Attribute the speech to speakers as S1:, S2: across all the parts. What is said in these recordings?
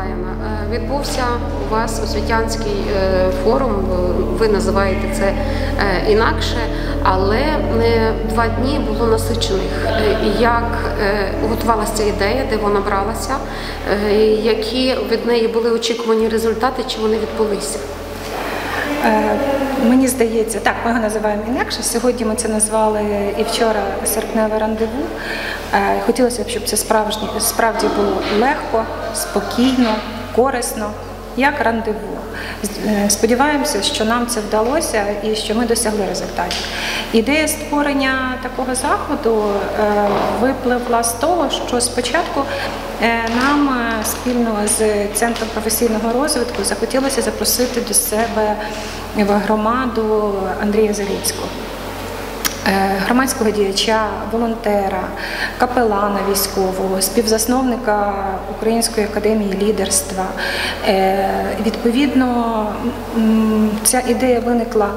S1: Миколаївна, відбувся у вас освітянський форум, ви називаєте це інакше, але 2 дні було насичених. Як готувалася ця ідея, де вона бралася, які від неї були очікувані результати, чи вони відбулися?
S2: Мені здається, так, ми його називаємо інакше. Сьогодні ми це назвали і вчора серпневе рандеву. Хотілося б, щоб це справді було легко, спокійно, корисно, як рандеву. Сподіваємося, що нам це вдалося і що ми досягли результатів. Ідея створення такого заходу випливла з того, що спочатку нам спільно з Центром професійного розвитку захотілося запросити до себе в громаду Андрія Завіцького, громадського діяча, волонтера, капелана військового, співзасновника Української академії лідерства. Відповідно, ця ідея виникла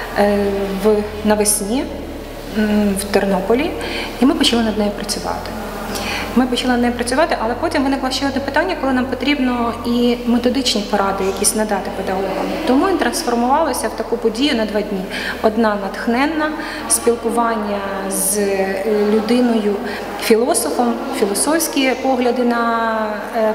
S2: навесні в Тернополі, і ми почали над нею працювати. Але потім виникло ще одне питання, коли нам потрібно і методичні поради якісь надати педагогам. Тому він трансформувалося в таку подію на 2 дні. Одна натхненна, спілкування з людиною, філософом, філософські погляди на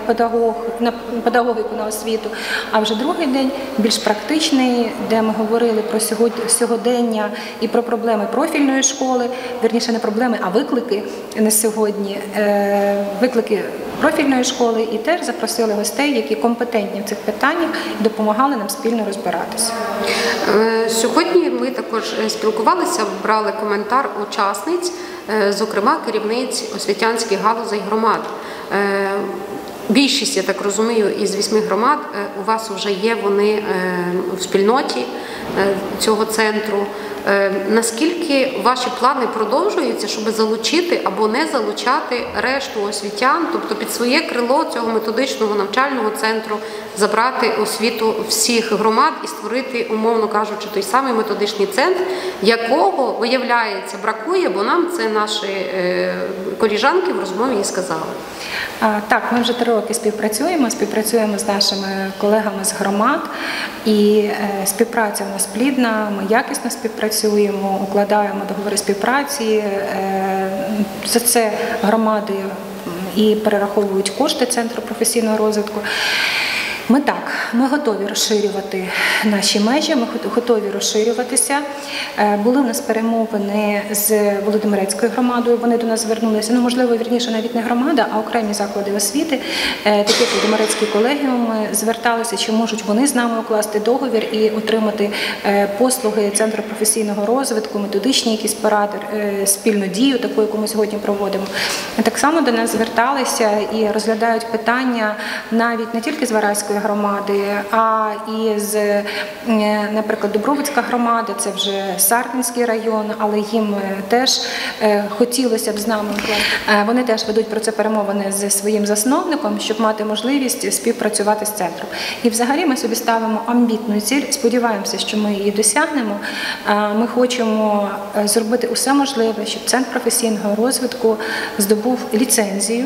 S2: педагогіку, на освіту. А вже другий день більш практичний, де ми говорили про сьогодення і про проблеми профільної школи, вірніше не проблеми, а виклики на сьогодні. Виклики профільної школи, і теж запросили гостей, які компетентні в цих питаннях і допомагали нам спільно розбиратися.
S1: Сьогодні ми також спілкувалися, брали коментар учасниць, зокрема керівниць освітянських галузей громад. Більшість, я так розумію, із 8 громад у вас вже є вони в спільноті цього центру. Наскільки ваші плани продовжуються, щоб залучити або не залучати решту освітян, тобто під своє крило цього методичного навчального центру забрати освіту всіх громад і створити, умовно кажучи, той самий методичний центр, якого, виявляється, бракує, бо нам це наші колежанки в розмові і сказали.
S2: Так, ми вже 3 роки співпрацюємо з нашими колегами з громад, і співпраця у нас плідна, ми якісно співпрацюємо, укладаємо договори співпраці, за це громади і перераховують кошти Центру професійного розвитку. Ми готові розширювати наші межі, ми готові розширюватися. Були в нас перемовини з Володимирецькою громадою, вони до нас звернулися, можливо, вірніше, навіть не громада, а окремі заклади освіти, такі як Володимирецький колегіум, зверталися, чи можуть вони з нами укласти договір і отримати послуги Центру професійного розвитку, методичні якісь поради, спільну дію, таку, яку ми сьогодні проводимо. Так само до нас зверталися і розглядають питання навіть не тільки з Вараської громади, а і з, наприклад, Дубровицька громада, це вже Сарпінський район, але їм теж хотілося б з нами. Вони теж ведуть про це перемовини зі своїм засновником, щоб мати можливість співпрацювати з центром. І взагалі ми собі ставимо амбітну ціль, сподіваємося, що ми її досягнемо. Ми хочемо зробити усе можливе, щоб Центр професійного розвитку здобув ліцензію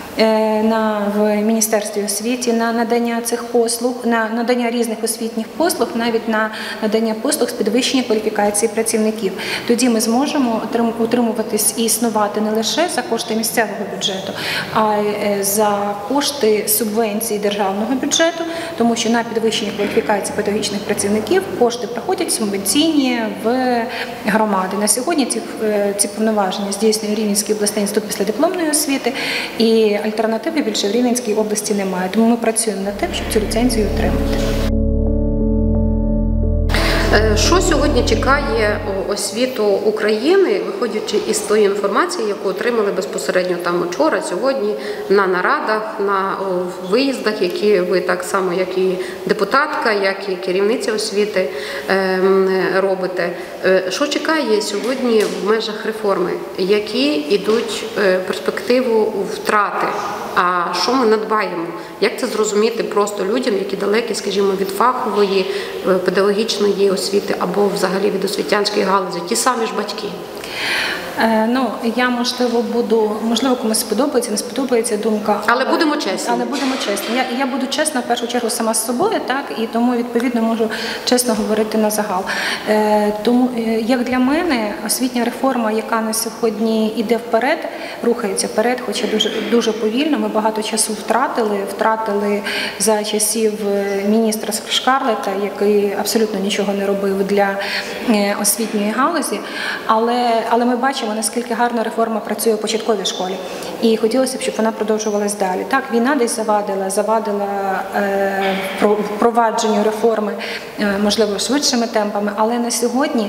S2: в Міністерстві освіти на надання цих послуг, на надання різних освітніх послуг, навіть на надання послуг з підвищення кваліфікації працівників. Тоді ми зможемо утримуватись і існувати не лише за кошти місцевого бюджету, а й за кошти субвенцій державного бюджету, тому що на підвищення кваліфікації педагогічних працівників кошти проходять субвенційні в громади. На сьогодні ці повноваження здійснює Рівненський обласний інститут післядипломної освіти, і альтернативи більше в Рівненській області немає. Тому ми працюємо над тим, щоб цю ліцензію отримати.
S1: Що сьогодні чекає освіту України, виходячи із тої інформації, яку отримали безпосередньо там вчора, сьогодні, на нарадах, на виїздах, які ви так само, як і депутатка, як і керівниця освіти робите. Що чекає сьогодні в межах реформи? Які йдуть перспективу втрати? А що ми надбаємо? Як це зрозуміти просто людям, які далекі, скажімо, від фахової, педагогічної освіти або взагалі від освітянської галузі, ті самі ж батьки?
S2: Ну, я, можливо, комусь сподобається, не сподобається думка.
S1: Але будемо чесні.
S2: Але будемо чесні. Я буду чесна, в першу чергу, сама з собою, так, і тому, відповідно, можу чесно говорити на загал. Тому, як для мене, освітня реформа, яка на сьогодні йде вперед, рухається вперед, хоча дуже, дуже повільно, ми багато часу втратили за часів міністра Шкарлета, який абсолютно нічого не робив для освітньої галузі, але ми бачимо, наскільки гарно реформа працює у початковій школі. І хотілося б, щоб вона продовжувалась далі. Так, війна десь завадила впровадженню реформи, можливо, швидшими темпами, але на сьогодні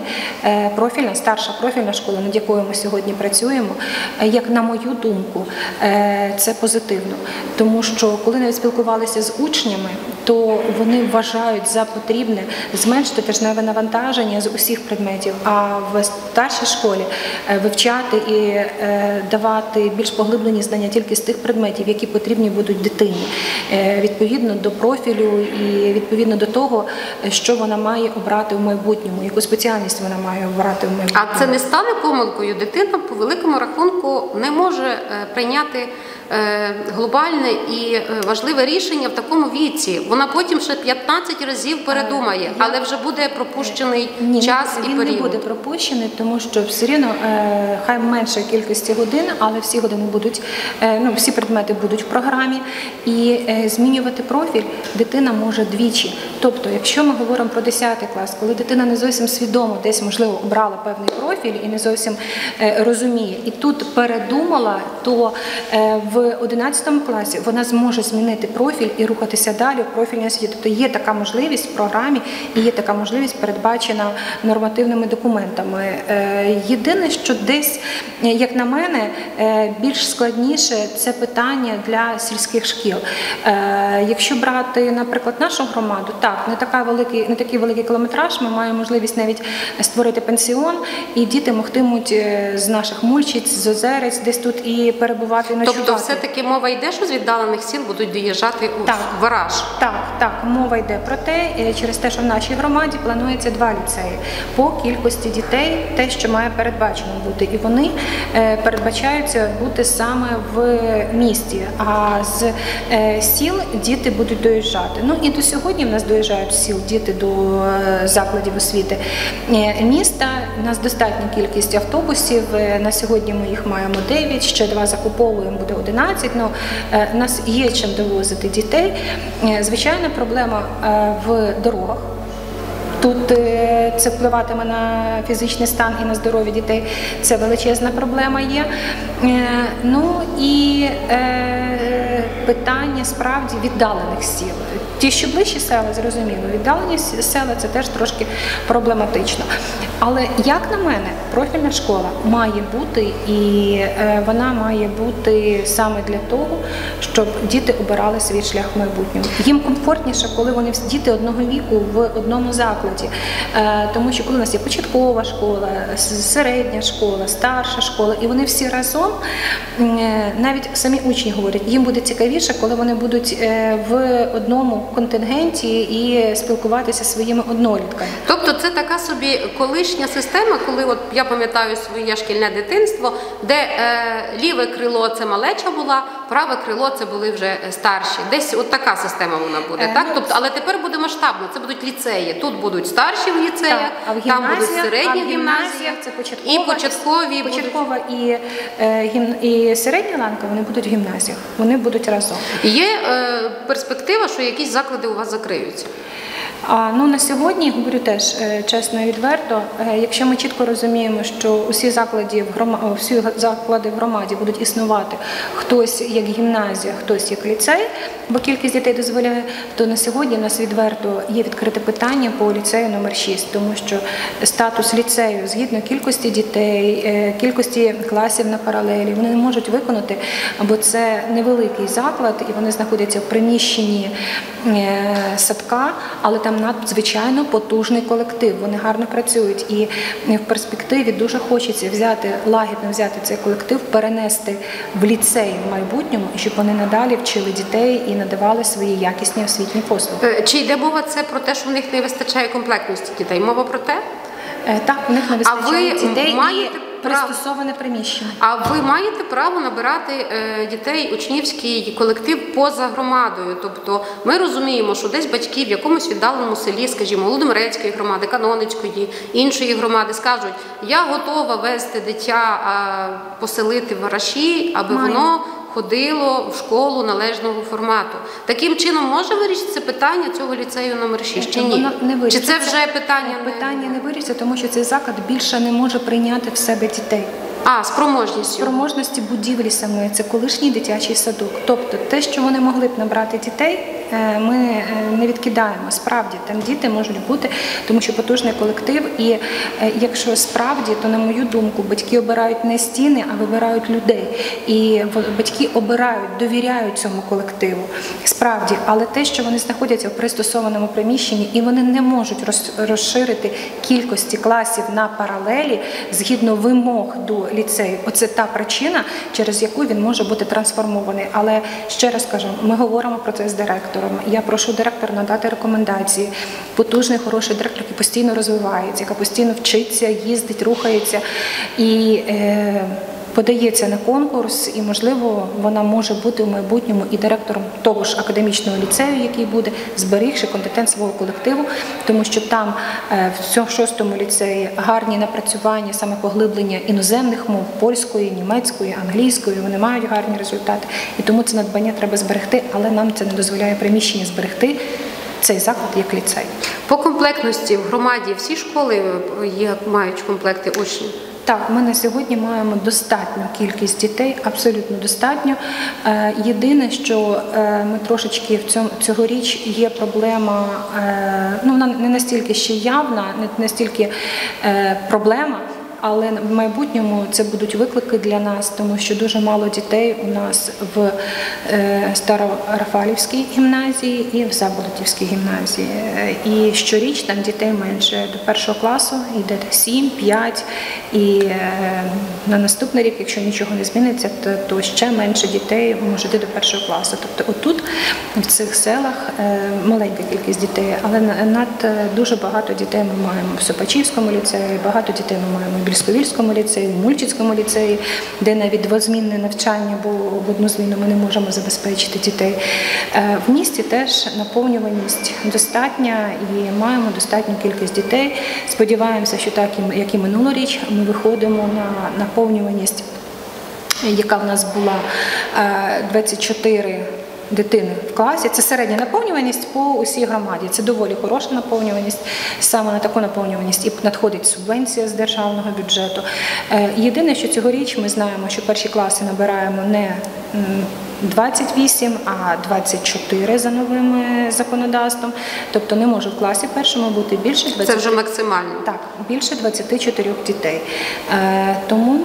S2: старша профільна школа, над якою ми сьогодні працюємо, як на мою думку, це позитивно. Тому що, коли навіть спілкувалися з учнями, то вони вважають за потрібне зменшити тижневе навантаження з усіх предметів, а в старшій школі вивчати і давати більш поглиблені знання тільки з тих предметів, які потрібні будуть дитині, відповідно до профілю і відповідно до того, що вона має обрати в майбутньому, яку спеціальність вона має обрати в майбутньому.
S1: А це не стане помилкою? Дитина по великому рахунку не може прийняти глобальне і важливе рішення в такому віці. Вона потім ще 15 разів передумає, але вже буде пропущений час і період.
S2: Він не буде пропущений, тому що все рівно хай менша кількості годин, але всі години будуть, всі предмети будуть в програмі, і змінювати профіль дитина може двічі. Тобто, якщо ми говоримо про 10 клас, коли дитина не зовсім свідомо десь, можливо, обрала певний профіль і не зовсім розуміє, і тут передумала, то в 11 класі вона зможе змінити профіль і рухатися далі в профільній освіті. Тобто є така можливість в програмі і є така можливість передбачена нормативними документами. Єдине, що десь, як на мене, більш складніше – це питання для сільських шкіл. Якщо брати, наприклад, нашу громаду, так, не такий великий кілометраж, ми маємо можливість навіть створити пенсіон, і діти могтимуть з наших Мульчиць, з Озерець десь тут і перебувати, і ночувати.
S1: Тобто все-таки мова йде, що з віддалених сіл будуть доїжджати у Вараж?
S2: Так, мова йде про те, через те, що в нашій громаді планується 2 ліцеї по кількості дітей, те, що має передбачено бути, і вони передбачаються бути саме в місті, а з сіл діти будуть доїжджати. Ну і до сьогодні в нас доїжджають з сіл діти до закладів освіти міста. У нас достатня кількість автобусів, на сьогодні ми їх маємо 9, ще 2 закуповуємо, буде 11, у нас є чим довозити дітей. Звичайна проблема в дорогах. Тут це впливатиме на фізичний стан і на здоров'я дітей. Це величезна проблема є. Ну і питання справді віддалених сіл. Ті, що ближчі села, зрозуміло, віддалені села – це теж трошки проблематично. Але, як на мене, профільна школа має бути, і вона має бути саме для того, щоб діти обирали свій шлях в майбутньому. Їм комфортніше, коли вони діти одного віку в одному закладі. Тому що коли у нас є початкова школа, середня школа, старша школа, і вони всі разом, навіть самі учні говорять, їм буде цікавіше, коли вони будуть в одному контингенті і спілкуватися зі своїми однолітками.
S1: Тобто це така собі колишня система, коли от я пам'ятаю своє шкільне дитинство, де ліве крило це малеча була, праве крило це були вже старші. Десь от така система вона буде, так? Тобто, але тепер буде масштабно, це будуть ліцеї. Тут будуть старші в ліцеях, там будуть середні гімназії, і
S2: початкова і середня ланка, вони будуть в гімназіях, вони будуть разом.
S1: Є перспектива, що якісь заклади у вас закриються?
S2: На сьогодні, говорю теж чесно і відверто, якщо ми чітко розуміємо, що всі заклади в громаді будуть існувати, хтось як гімназія, хтось як ліцей, бо кількість дітей дозволяє, то на сьогодні в нас відверто є відкрите питання по ліцею номер 6, тому що статус ліцею згідно кількості дітей, кількості класів на паралелі, вони не можуть виконати, бо це невеликий заклад, і вони знаходяться в приміщенні садка, але там надзвичайно потужний колектив, вони гарно працюють, і в перспективі дуже хочеться лагідно взяти цей колектив, перенести в ліцей в майбутньому, і щоб вони надалі вчили дітей і надавали свої якісні освітні послуги.
S1: Чи йде мова це про те, що в них не вистачає комплектності дітей? Мова про те?
S2: Так, у них не вистачає дітей.
S1: А ви маєте
S2: пристосоване приміщення.
S1: А ви маєте право набирати дітей, учнівський колектив поза громадою? Тобто ми розуміємо, що десь батьки в якомусь віддаленому селі, скажімо, Володимирецької громади, Каноницької, іншої громади скажуть, я готова вести дитя, поселити в Вараші, аби воно ходило в школу належного формату. Таким чином може вирішитися питання цього ліцею номер 6 чи ні? Чи це вже питання?
S2: Питання не вирішиться, тому що цей заклад більше не може прийняти в себе дітей.
S1: Спроможністю.
S2: Спроможності будівлі самої, це колишній дитячий садок. Тобто те, що вони могли б набрати дітей, ми не відкидаємо. Справді, там діти можуть бути, тому що потужний колектив. І якщо справді, то, на мою думку, батьки обирають не стіни, а вибирають людей. І батьки обирають, довіряють цьому колективу. Справді, але те, що вони знаходяться в пристосованому приміщенні, і вони не можуть розширити кількості класів на паралелі згідно вимог до ліцею. Оце та причина, через яку він може бути трансформований. Але, ще раз кажу, ми говоримо про це з директором. Я прошу директора надати рекомендації. Потужний, хороший директор, який постійно розвивається, яка постійно вчиться, їздить, рухається і подається на конкурс, і, можливо, вона може бути в майбутньому і директором того ж академічного ліцею, який буде, зберігши компетенцію свого колективу, тому що там в цьому 6-му ліцеї гарні напрацювання, саме поглиблення іноземних мов, польської, німецької, англійської, вони мають гарні результати. І тому це надбання треба зберегти, але нам це не дозволяє приміщення зберегти, цей заклад як ліцей.
S1: По комплектності в громаді всі школи мають комплекти учнів?
S2: Так, ми на сьогодні маємо достатню кількість дітей, абсолютно достатньо. Єдине, що ми трошечки цьогоріч є проблема, вона не настільки ще явна, не настільки проблема, але в майбутньому це будуть виклики для нас, тому що дуже мало дітей у нас в Старорафалівській гімназії і в Заболотівській гімназії. І щоріч там дітей менше. До 1 класу йде 7, 5, і на наступний рік, якщо нічого не зміниться, то ще менше дітей може йти до 1 класу. Тобто отут, в цих селах, маленька кількість дітей, але дуже багато дітей ми маємо в Сопачівському ліцеї, багато дітей ми маємо в Більськовільському ліцеї, в Мульчицькому ліцеї, де навіть двозмінне навчання, бо в одну зміну ми не можемо забезпечити дітей. В місті теж наповнюваність достатня і маємо достатню кількість дітей. Сподіваємося, що так, як і минулоріч, ми виходимо на наповнюваність, яка в нас була 24 дитини в класі. Це середня наповнюваність по усій громаді. Це доволі хороша наповнюваність. Саме на таку наповнюваність і надходить субвенція з державного бюджету. Єдине, що цьогоріч ми знаємо, що перші класи набираємо не 28, а 24 за новим законодавством. Тобто не може в класі першому бути більше 20.
S1: Це вже максимально?
S2: Так, більше 24 дітей. Тому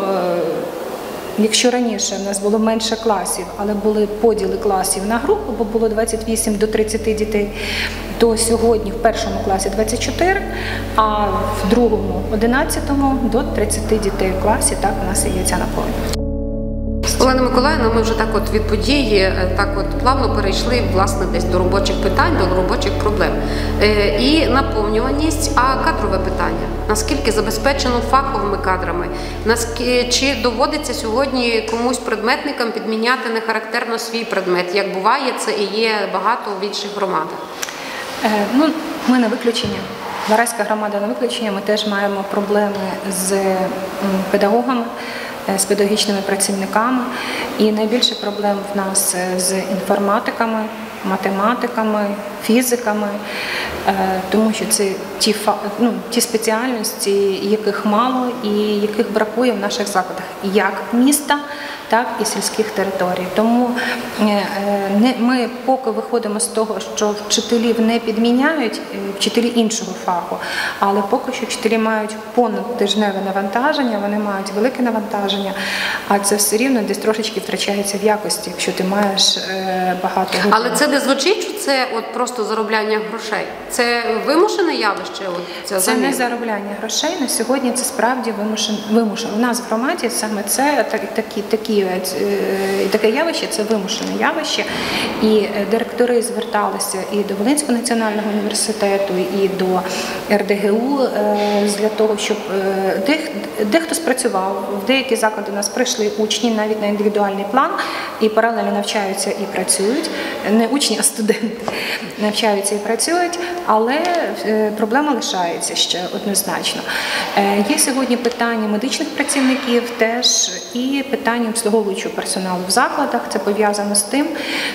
S2: якщо раніше в нас було менше класів, але були поділи класів на групи, бо було 28 до 30 дітей, то сьогодні в першому класі 24, а в другому, 11-му до 30 дітей в класі. Так у нас і є ця наповнюваність.
S1: Олена Миколаївна, ми вже так от від події, так от плавно перейшли, власне, десь до робочих питань, до робочих проблем. І наповнюваність, а кадрове питання. Наскільки забезпечено фаховими кадрами? Чи доводиться сьогодні комусь предметникам підміняти нехарактерно свій предмет? Як буває, це і є багато в інших громадах.
S2: Ми не виключення. Вараська громада не виключення. Ми теж маємо проблеми з педагогами, з педагогічними працівниками. І найбільше проблем в нас з інформатиками, математиками, фізиками, тому що це ті спеціальності, яких мало і яких бракує в наших закладах, як міста, так і сільських територій. Тому ми поки виходимо з того, що вчителів не підміняють, вчителі іншого фаху, але поки що вчителі мають понадтижневе навантаження, вони мають велике навантаження, а це все рівно десь трошечки втрачається в якості, якщо ти маєш багато групи.
S1: Але це не звучить, що це от просто заробляння грошей? Це вимушене явище?
S2: Це не заробляння грошей, на сьогодні це справді вимушено. У нас в громаді саме це такі таке явище, це вимушене явище. І директори зверталися і до Волинського національного університету, і до РДГУ для того, щоб дехто спрацював. В деякі заклади у нас прийшли учні навіть на індивідуальний план і паралельно навчаються і працюють. Не учні, а студенти навчаються і працюють, але проблема лишається ще однозначно. Є сьогодні питання медичних працівників теж і питання обслуговуючого персоналу в закладах. Це пов'язано з тим,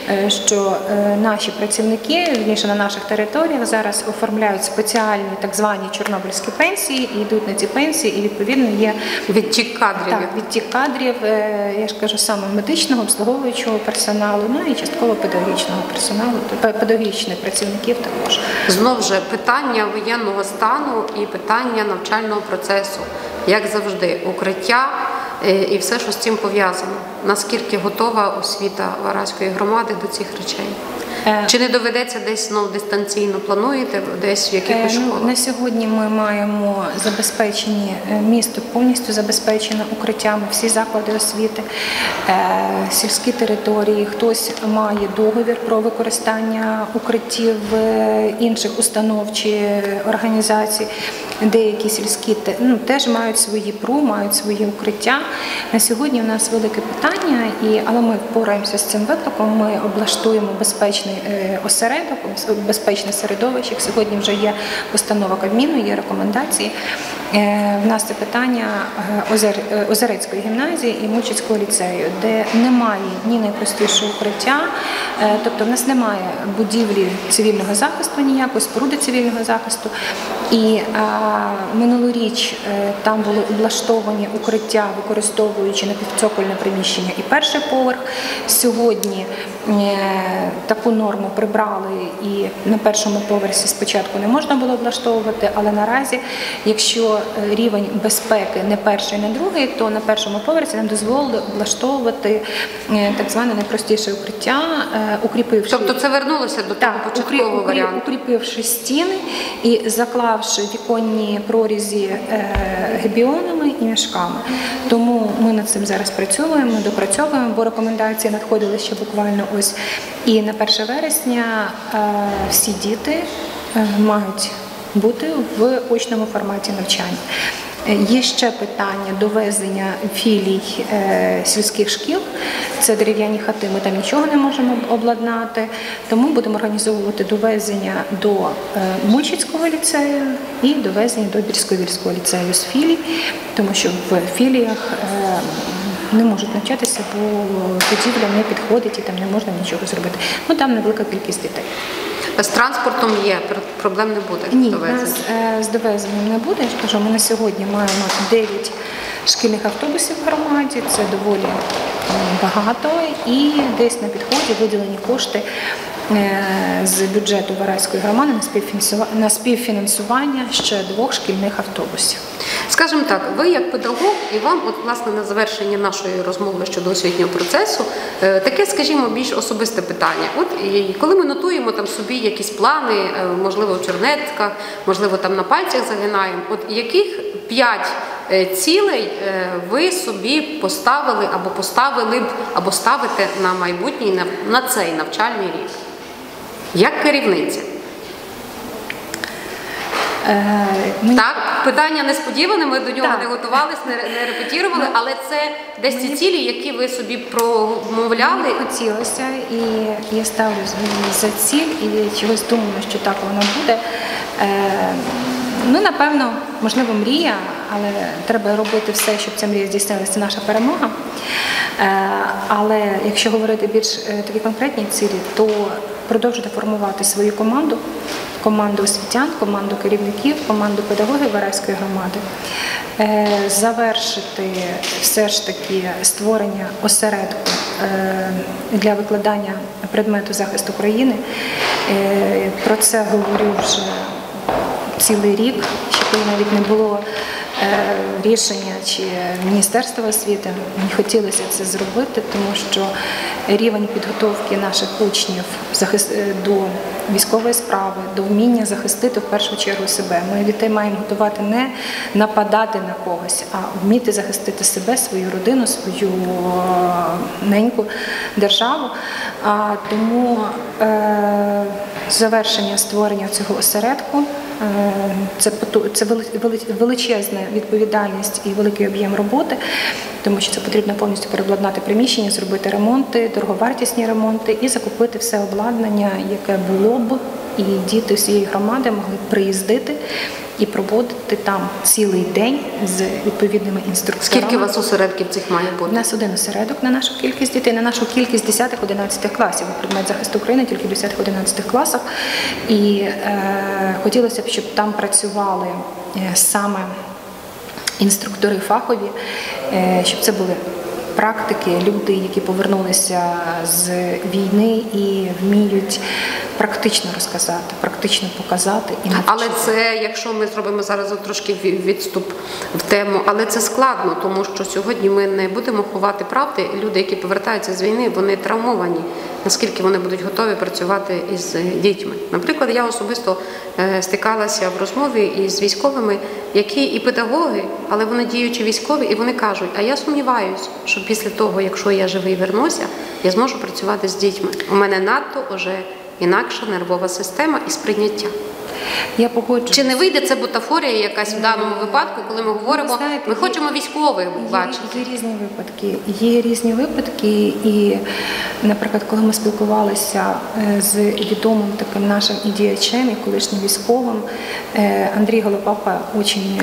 S2: що наші працівники, вірніше на наших територіях, зараз оформляють спеціальні так звані чорнобильські пенсії і йдуть на ці пенсії, і відповідно є
S1: відтік кадрів.
S2: Так, відтік кадрів, я ж кажу, саме медичного, обслуговуючого персоналу, ну і частково педагогічного персоналу, педагогічних працівників також.
S1: Знову ж питання воєнного стану і питання навчального процесу, як завжди, укриття і все, що з цим пов'язано. Наскільки готова освіта Вараської громади до цих речей? Чи не доведеться десь знову дистанційно плануєте, десь в якихось школах?
S2: На сьогодні ми маємо забезпечені, місто повністю забезпечено укриттями, всі заклади освіти, сільські території. Хтось має договір про використання укриттів інших установ чи організацій. Деякі сільські теж мають свої ПРУ, мають свої укриття. На сьогодні у нас велике питання, але ми впораємося з цим викликом, ми облаштуємо безпечний осередок, безпечне середовище. Сьогодні вже є постанова Кабміну, є рекомендації. В нас це питання Озерецької гімназії і Мучицького ліцею, де немає ні найпростішого укриття, тобто в нас немає будівлі цивільного захисту ніякої, споруди цивільного захисту. І минулоріч там були облаштовані укриття, використовуючи напівцокольне приміщення і перший поверх. Сьогодні таку норму прибрали і на першому поверсі спочатку не можна було облаштовувати, але наразі, якщо рівень безпеки не перший, не другий, то на першому поверсі нам дозволили облаштовувати так зване найпростіше укриття, укріпивши...
S1: Тобто це вернулося до того початкового варіанту?
S2: Укріпивши стіни і заклавши віконні прорізі гебіонами і мішками. Тому ми над цим зараз працюємо, допрацьовуємо, бо рекомендації надходили ще буквально ось. І на 1 вересня всі діти мають бути в очному форматі навчання. Є ще питання довезення філій сільських шкіл. Це дерев'яні хати, ми там нічого не можемо обладнати, тому будемо організовувати довезення до Мучицького ліцею і довезення до Бірсько-Вільського ліцею з філій, тому що в філіях не можуть навчатися, бо будівля не підходить і там не можна нічого зробити. Ну, там невелика кількість дітей.
S1: З транспортом є, проблем не буде?
S2: Ні, з довезенням не буде. Я ж кажу, ми на сьогодні маємо 9 шкільних автобусів в громаді, це доволі багато, і десь на підході виділені кошти з бюджету Вараської громади на співфінансування ще 2 шкільних автобусів.
S1: Скажімо так, ви як педагог, і вам, от, власне, на завершення нашої розмови щодо освітнього процесу, таке, скажімо, більш особисте питання. От, і коли ми нотуємо там собі якісь плани, можливо, в чернетках, можливо, там на пальцях загинаємо, от яких 5 цілей ви собі поставили або поставили б, або ставите на майбутній, на цей навчальний рік? Як керівниця? Так, питання несподіване, ми до нього не готувалися, не репетірували, але це десь ці цілі, які ви собі промовляли.
S2: Мені хотілося, і я ставлю за ціль, і чогось думаю, що так воно буде. Ну, напевно, можливо, мрія, але треба робити все, щоб ця мрія здійснилася, це наша перемога. Але якщо говорити більш такі конкретні цілі, то продовжити формувати свою команду освітян, команду керівників, команду педагогів Вараської громади, завершити все ж таки створення осередку для викладання предмету захисту країни. Про це говорю вже цілий рік, ще коли навіть не було рішення чи Міністерства освіти. Мені хотілося це зробити, тому що рівень підготовки наших учнів до військової справи, до вміння захистити в першу чергу себе. Ми дітей маємо готувати не нападати на когось, а вміти захистити себе, свою родину, свою неньку державу. Тому завершення створення цього осередку це величезна відповідальність і великий об'єм роботи, тому що це потрібно повністю переобладнати приміщення, зробити ремонти, дороговартісні ремонти і закупити все обладнання, яке було б, і діти всієї громади могли приїздити і проводити там цілий день з відповідними інструкторами.
S1: Скільки у вас осередків цих має бути?
S2: У нас один осередок на нашу кількість дітей, на нашу кількість 10-11 класів. Предмет захисту України тільки в 10-11 класах. І хотілося б, щоб там працювали саме інструктори фахові, щоб це були практики, люди, які повернулися з війни і вміють практично розказати, практично показати і навчити.
S1: Але це, якщо ми зробимо зараз трошки відступ в тему, але це складно, тому що сьогодні ми не будемо ховати правди. Люди, які повертаються з війни, вони травмовані. Наскільки вони будуть готові працювати із дітьми. Наприклад, я особисто стикалася в розмові із військовими, які і педагоги, але вони діючі військові, і вони кажуть, а я сумніваюсь, що після того, якщо я живий вернуся, я зможу працювати з дітьми. У мене надто вже інакша нервова система і сприйняття.
S2: Я погоджуюсь.
S1: Чи не вийде це бутафорія якась в даному випадку, коли ми говоримо, ми хочемо військових бачити?
S2: Є різні випадки, і, наприклад, коли ми спілкувалися з відомим таким нашим і діячем, і колишнім військовим, Андрій Голопапа, учень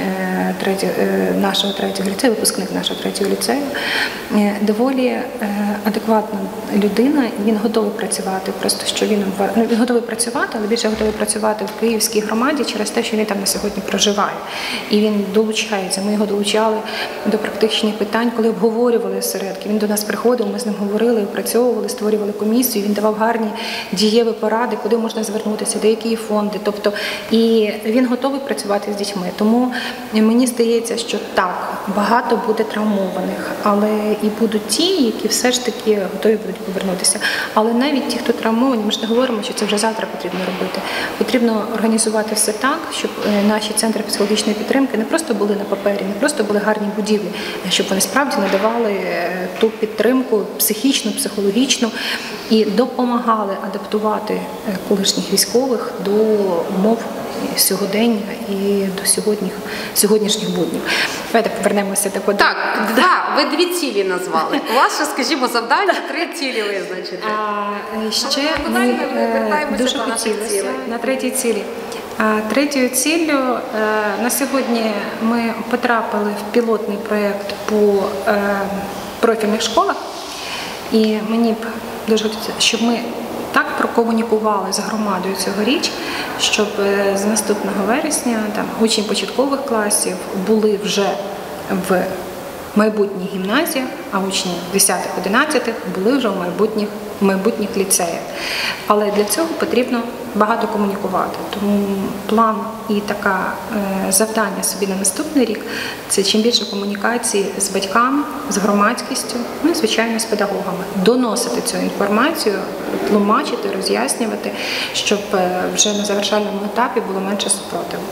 S2: нашого третього ліцею, випускник нашого третього ліцею, доволі адекватна людина, і він готовий працювати, просто що він готовий працювати, але більше готовий працювати в Київській громаді через те, що він там на сьогодні проживає. І він долучається. Ми його долучали до практичних питань, коли обговорювали осередки. Він до нас приходив, ми з ним говорили, опрацьовували, створювали комісію, він давав гарні дієві поради, куди можна звернутися, де які фонди. Тобто, і він готовий працювати з дітьми. Тому мені здається, що так, багато буде травмованих, але і будуть ті, які все ж таки готові будуть повернутися. Але навіть ті, хто травмовані, ми ж не говоримо, що це вже завтра потрібно робити. Потрібно організувати все так, щоб наші центри психологічної підтримки не просто були на папері, не просто були гарні будівлі, а щоб вони справді надавали ту підтримку психічну, психологічну і допомагали адаптувати колишніх військових до умов сьогодення і до сьогоднішніх буднів. Давайте повернемося до
S1: Так, ви дві цілі назвали. У вас ще, скажімо, завдання 3 цілі визначити.
S2: Ще ми дуже хотілося на третій цілі. Третьою ціллю на сьогодні ми потрапили в пілотний проєкт по профільних школах. І мені б дуже хотілося, щоб ми так прокомунікували з громадою цьогоріч, щоб з наступного вересня учні початкових класів були вже в майбутніх гімназіях, а учні 10-11 були вже в майбутніх ліцеях. Але для цього потрібно багато комунікувати. Тому план і таке завдання собі на наступний рік – це чим більше комунікації з батьками, з громадськістю, ну і, звичайно, з педагогами. Доносити цю інформацію, тлумачити, роз'яснювати, щоб вже на завершальному етапі було менше супротиву.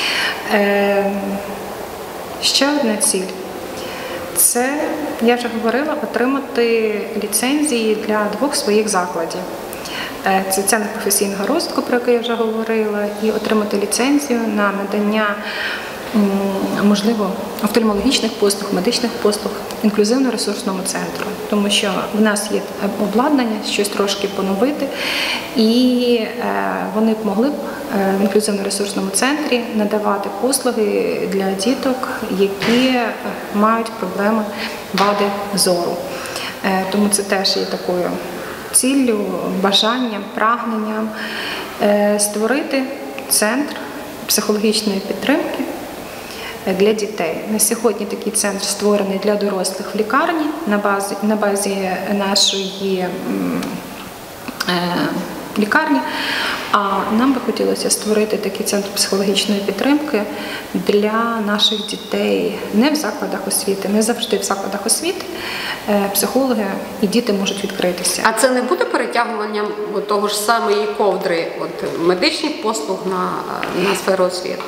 S2: Ще одна ціль. Це, я вже говорила, отримати ліцензії для 2 своїх закладів. Це Центр професійного розвитку, про який я вже говорила, і отримати ліцензію на надання, можливо, офтальмологічних послуг, медичних послуг інклюзивно-ресурсному центру. Тому що в нас є обладнання, щось трошки поновити, і вони б могли б в інклюзивно-ресурсному центрі надавати послуги для діток, які мають проблеми вади зору. Тому це теж є такою ціллю, бажанням, прагненням створити центр психологічної підтримки для дітей. На сьогодні такий центр створений для дорослих в лікарні на базі нашої лікарні. А нам би хотілося створити такий центр психологічної підтримки для наших дітей не в закладах освіти. Не завжди в закладах освіти психологи і діти можуть відкритися.
S1: А це не буде перетягуванням того ж самої ковдри, медичних послуг на сферу освіти?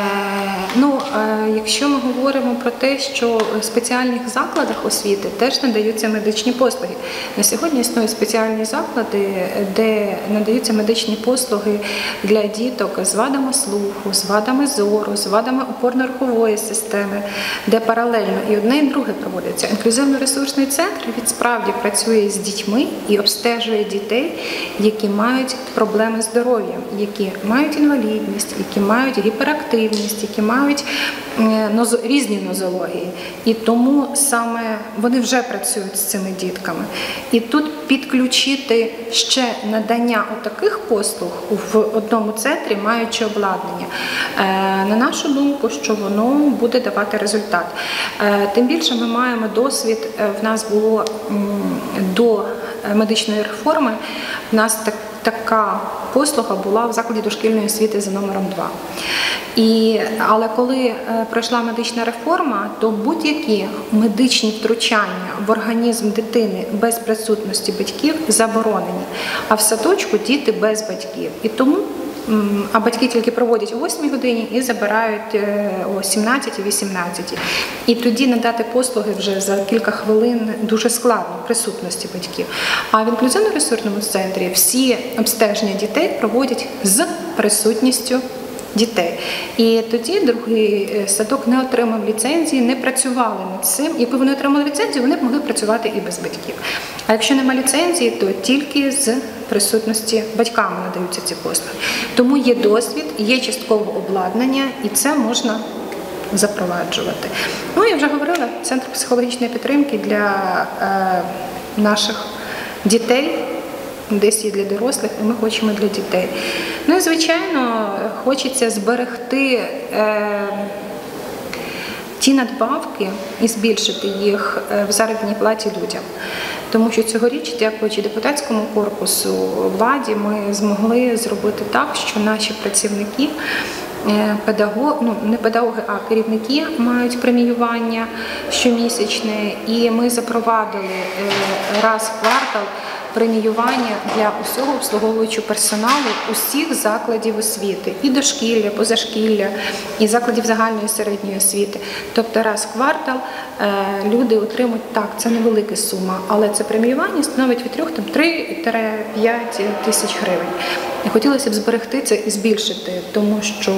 S2: Якщо ми говоримо про те, що в спеціальних закладах освіти теж надаються медичні послуги. На сьогодні існують спеціальні заклади, де надаються медичні послуги для діток з вадами слуху, з вадами зору, з вадами опорно-рухової системи, де паралельно і одне, і друге проводиться. Інклюзивно-ресурсний центр він справді працює з дітьми і обстежує дітей, які мають проблеми з здоров'ям, які мають інвалідність, які мають гіперактивність, які мають різні нозології. І тому саме вони вже працюють з цими дітками. І тут підключити ще надання таких послуг в одному центрі, маючи обладнання. На нашу думку, що воно буде давати результат. Тим більше ми маємо досвід, в нас було до медичної реформи, в нас така послуга була в закладі дошкільної освіти за номером 2. Але коли пройшла медична реформа, то будь-які медичні втручання в організм дитини без присутності батьків заборонені. А в садочку діти без батьків. І тому, а батьки тільки проводять о 8 годині і забирають о 17-18. І тоді надати послуги вже за кілька хвилин дуже складно присутності батьків. А в інклюзивно-ресурсному центрі всі обстеження дітей проводять з присутністю дітей. І тоді другий садок не отримав ліцензії, не працювали над цим. Якби вони отримали ліцензію, вони б могли працювати і без батьків. А якщо немає ліцензії, то тільки з присутності батьками надаються ці послуги. Тому є досвід, є часткове обладнання, і це можна запроваджувати. Я вже говорила, центр психологічної підтримки для наших дітей, десь є для дорослих, і ми хочемо для дітей. І, звичайно, хочеться зберегти ті надбавки і збільшити їх в заробітній платі людям. Тому що цьогоріч, дякуючи депутатському корпусу, владі, ми змогли зробити так, що наші працівники, не педагоги, а керівники мають преміювання щомісячне, і ми запровадили раз в квартал преміювання для усього обслуговуючого персоналу усіх закладів освіти, і дошкілля, позашкілля, і закладів загальної середньої освіти. Тобто раз в квартал люди отримують, так, це невелика сума, але це преміювання становить від 3-5 тисяч гривень. І хотілося б зберегти це і збільшити, тому що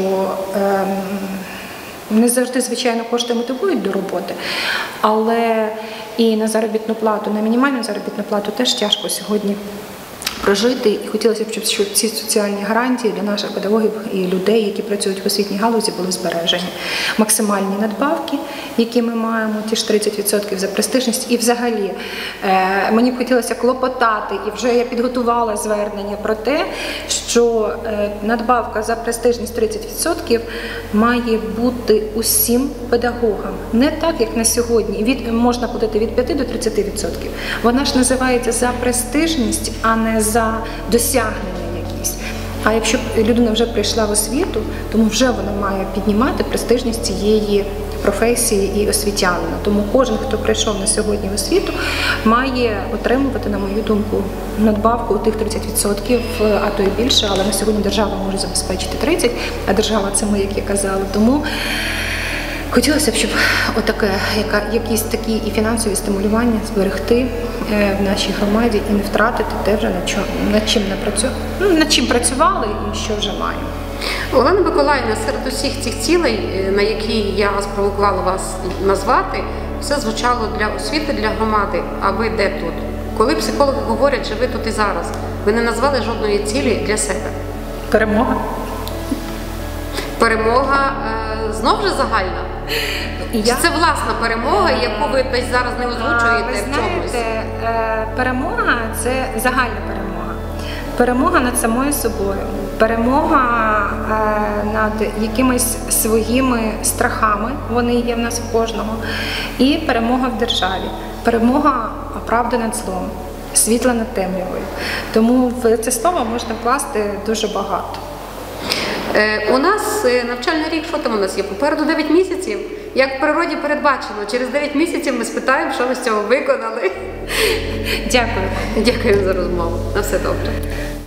S2: не завжди, звичайно, кошти мотивують до роботи, але і на заробітну плату, на мінімальну заробітну плату теж тяжко сьогодні прожити. І хотілося б, щоб ці соціальні гарантії для наших педагогів і людей, які працюють в освітній галузі, були збережені. Максимальні надбавки, які ми маємо, ті ж 30% за престижність. І взагалі, мені б хотілося клопотати, і вже я підготувала звернення про те, що надбавка за престижність 30% має бути усім педагогам. Не так, як на сьогодні. Можна платити від 5 до 30%. Вона ж називається за престижність, а не за досягнення якісь. А якщо людина вже прийшла в освіту, тому вже вона має піднімати престижність цієї професії і освітянина. Тому кожен, хто прийшов на сьогодні в освіту, має отримувати, на мою думку, надбавку у тих 30%, а то і більше, але на сьогодні держава може забезпечити 30%, а держава – це ми, як я казала. Тому хотілося б, щоб якісь такі і фінансові стимулювання зберегти в нашій громаді і не втратити те вже над чим працювали і що вже маємо.
S1: Олена Миколаївна, серед усіх цих цілей, на які я спровокувала вас назвати, все звучало для освіти, для громади. А ви де тут? Коли психологи говорять, що ви тут і зараз, ви не назвали жодної цілі для себе?
S2: Перемога.
S1: Перемога знову ж загальна? Чи це власна перемога, яку ви десь зараз не озвучуєте в чомусь?
S2: Ви знаєте, перемога – це загальна перемога. Перемога над самою собою, перемога над якимись своїми страхами, вони є в нас в кожного, і перемога в державі, перемога правди над злом. світла над темрявою. Тому в це слово можна вкласти дуже багато.
S1: У нас навчальний рік, що там у нас є? Попереду 9 місяців. Як в природі передбачено, через 9 місяців ми спитаємо, що ви з цього виконали.
S2: Дякую.
S1: Дякую за розмову. На все добре.